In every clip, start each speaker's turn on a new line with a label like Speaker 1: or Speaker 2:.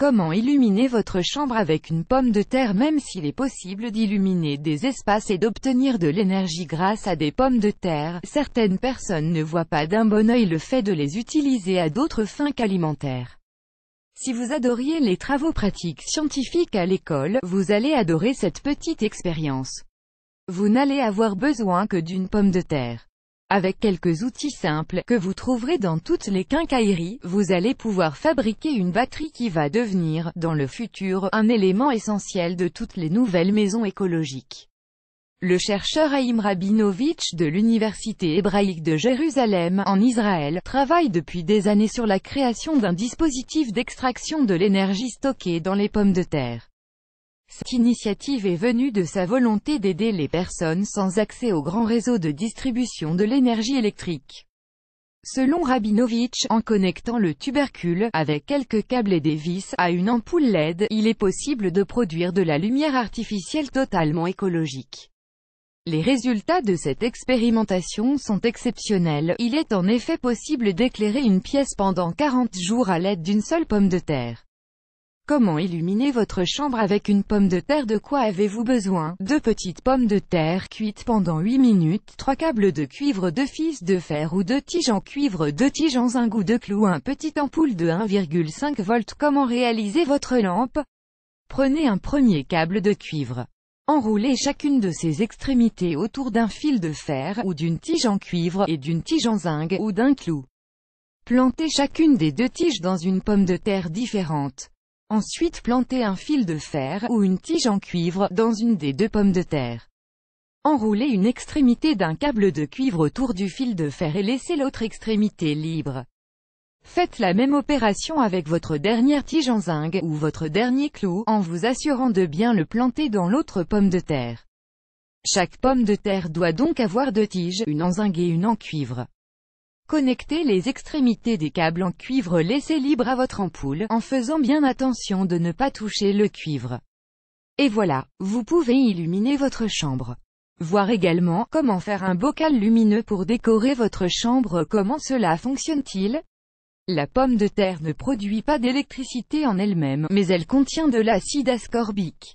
Speaker 1: Comment illuminer votre chambre avec une pomme de terre? Même s'il est possible d'illuminer des espaces et d'obtenir de l'énergie grâce à des pommes de terre, certaines personnes ne voient pas d'un bon œil le fait de les utiliser à d'autres fins qu'alimentaires. Si vous adoriez les travaux pratiques scientifiques à l'école, vous allez adorer cette petite expérience. Vous n'allez avoir besoin que d'une pomme de terre. Avec quelques outils simples, que vous trouverez dans toutes les quincailleries, vous allez pouvoir fabriquer une batterie qui va devenir, dans le futur, un élément essentiel de toutes les nouvelles maisons écologiques. Le chercheur Haïm Rabinovitch de l'Université hébraïque de Jérusalem, en Israël, travaille depuis des années sur la création d'un dispositif d'extraction de l'énergie stockée dans les pommes de terre. Cette initiative est venue de sa volonté d'aider les personnes sans accès au grand réseau de distribution de l'énergie électrique. Selon Rabinovitch, en connectant le tubercule, avec quelques câbles et des vis, à une ampoule LED, il est possible de produire de la lumière artificielle totalement écologique. Les résultats de cette expérimentation sont exceptionnels. Il est en effet possible d'éclairer une pièce pendant 40 jours à l'aide d'une seule pomme de terre. Comment illuminer votre chambre avec une pomme de terre? De quoi avez-vous besoin? 2 petites pommes de terre cuites pendant 8 minutes, 3 câbles de cuivre, 2 fils de fer ou 2 tiges en cuivre, 2 tiges en zinc ou 2 clous, un petit ampoule de 1,5 volts. Comment réaliser votre lampe? Prenez un premier câble de cuivre. Enroulez chacune de ses extrémités autour d'un fil de fer, ou d'une tige en cuivre, et d'une tige en zinc, ou d'un clou. Plantez chacune des 2 tiges dans une pomme de terre différente. Ensuite plantez un fil de fer, ou une tige en cuivre, dans une des 2 pommes de terre. Enroulez une extrémité d'un câble de cuivre autour du fil de fer et laissez l'autre extrémité libre. Faites la même opération avec votre dernière tige en zinc, ou votre dernier clou, en vous assurant de bien le planter dans l'autre pomme de terre. Chaque pomme de terre doit donc avoir 2 tiges, une en zinc et une en cuivre. Connectez les extrémités des câbles en cuivre, laissez libre à votre ampoule, en faisant bien attention de ne pas toucher le cuivre. Et voilà, vous pouvez illuminer votre chambre. Voir également, comment faire un bocal lumineux pour décorer votre chambre. Comment cela fonctionne-t-il? La pomme de terre ne produit pas d'électricité en elle-même, mais elle contient de l'acide ascorbique.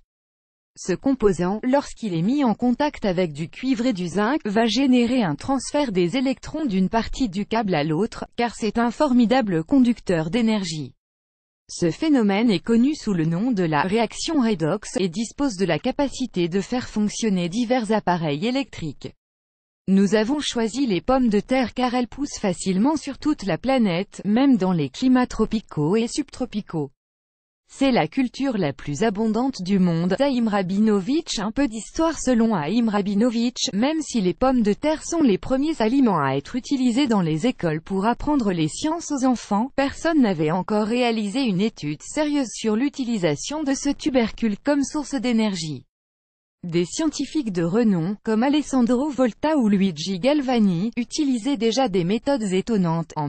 Speaker 1: Ce composant, lorsqu'il est mis en contact avec du cuivre et du zinc, va générer un transfert des électrons d'une partie du câble à l'autre, car c'est un formidable conducteur d'énergie. Ce phénomène est connu sous le nom de la réaction redox et dispose de la capacité de faire fonctionner divers appareils électriques. Nous avons choisi les pommes de terre car elles poussent facilement sur toute la planète, même dans les climats tropicaux et subtropicaux. C'est la culture la plus abondante du monde. Haïm Rabinovitch. Un peu d'histoire. Selon Haïm Rabinovitch, même si les pommes de terre sont les premiers aliments à être utilisés dans les écoles pour apprendre les sciences aux enfants, personne n'avait encore réalisé une étude sérieuse sur l'utilisation de ce tubercule comme source d'énergie. Des scientifiques de renom, comme Alessandro Volta ou Luigi Galvani, utilisaient déjà des méthodes étonnantes, en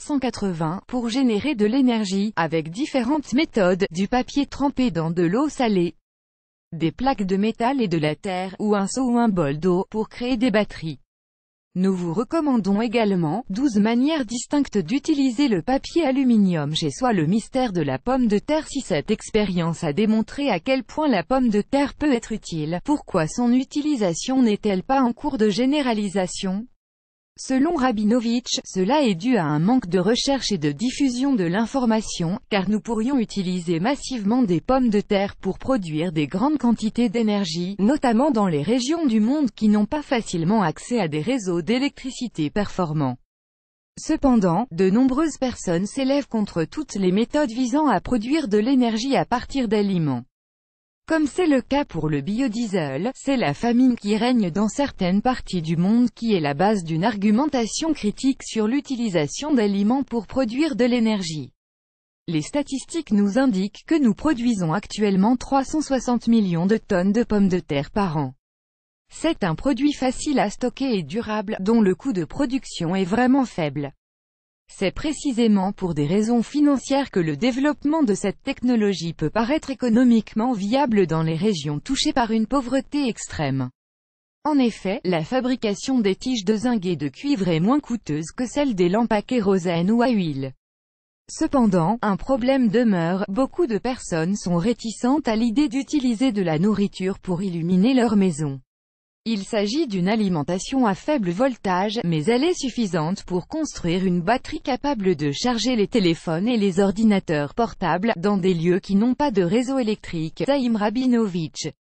Speaker 1: 1780, pour générer de l'énergie, avec différentes méthodes, du papier trempé dans de l'eau salée, des plaques de métal et de la terre, ou un seau ou un bol d'eau, pour créer des batteries. Nous vous recommandons également 12 manières distinctes d'utiliser le papier aluminium chez soi. Le mystère de la pomme de terre. Si cette expérience a démontré à quel point la pomme de terre peut être utile, pourquoi son utilisation n'est-elle pas en cours de généralisation? Selon Rabinovitch, cela est dû à un manque de recherche et de diffusion de l'information, car nous pourrions utiliser massivement des pommes de terre pour produire des grandes quantités d'énergie, notamment dans les régions du monde qui n'ont pas facilement accès à des réseaux d'électricité performants. Cependant, de nombreuses personnes s'élèvent contre toutes les méthodes visant à produire de l'énergie à partir d'aliments. Comme c'est le cas pour le biodiesel, c'est la famine qui règne dans certaines parties du monde qui est la base d'une argumentation critique sur l'utilisation d'aliments pour produire de l'énergie. Les statistiques nous indiquent que nous produisons actuellement 360 millions de tonnes de pommes de terre par an. C'est un produit facile à stocker et durable, dont le coût de production est vraiment faible. C'est précisément pour des raisons financières que le développement de cette technologie peut paraître économiquement viable dans les régions touchées par une pauvreté extrême. En effet, la fabrication des tiges de zinc et de cuivre est moins coûteuse que celle des lampes à kérosène ou à huile. Cependant, un problème demeure, beaucoup de personnes sont réticentes à l'idée d'utiliser de la nourriture pour illuminer leur maison. Il s'agit d'une alimentation à faible voltage, mais elle est suffisante pour construire une batterie capable de charger les téléphones et les ordinateurs portables, dans des lieux qui n'ont pas de réseau électrique. Zaim Rabinovitch